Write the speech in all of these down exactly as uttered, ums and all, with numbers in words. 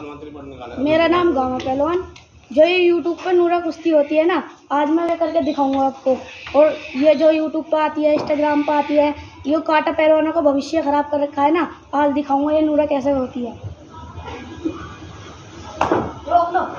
मेरा नाम गामा पहलवान। जो ये यूट्यूब पर नूरा कुश्ती होती है ना, आज मैं करके दिखाऊंगा आपको। और ये जो यूट्यूब पर आती है, इंस्टाग्राम पर आती है, ये काटा पहलवानों का भविष्य खराब कर रखा है ना। आज दिखाऊंगा ये नूरा कैसे होती है। रोक लो।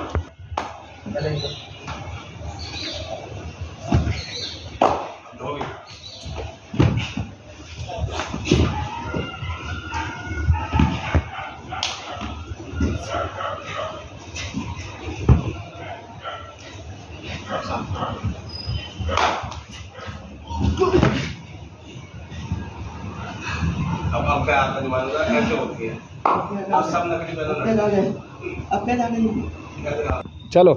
अब अब क्या आपका दिमाग ऐसे होती है। अब सब नकली पहले अब क्या जाने। चलो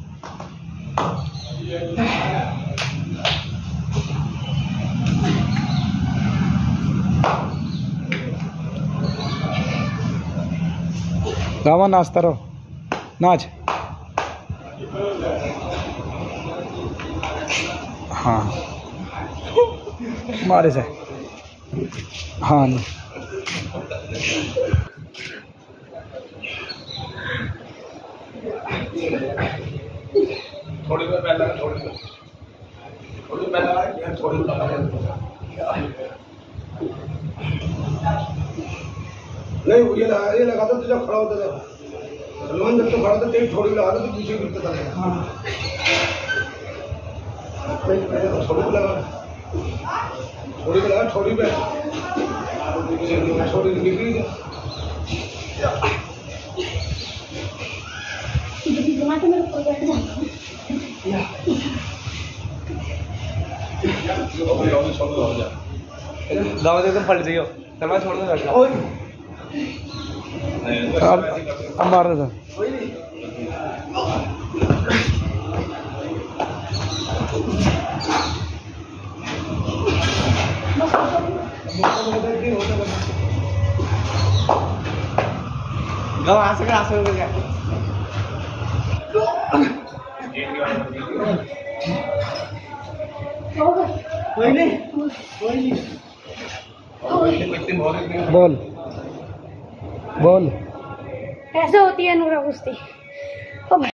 गावा नाचता रहो, नाच। हाँ मारे से हाँ थोड़ी देर पहले थोड़ी देर थोड़ी पहले थोड़ी नहीं ये लगा ये लगा तो जब खड़ा होता था सलमान, जब तो खड़ा था तेज थोड़ी लगा तो पीछे गिरता था। हाँ थोड़ी लगा थोड़ी पे लगा थोड़ी पे थोड़ी निकली दावत एकदम पलट दियो, सलमान छोड़ दो। अब अब मार दे। गाँव आ सके आ सके क्या कोई नहीं कोई नहीं। बोल बोल ऐसे होती है नूरा कुश्ती।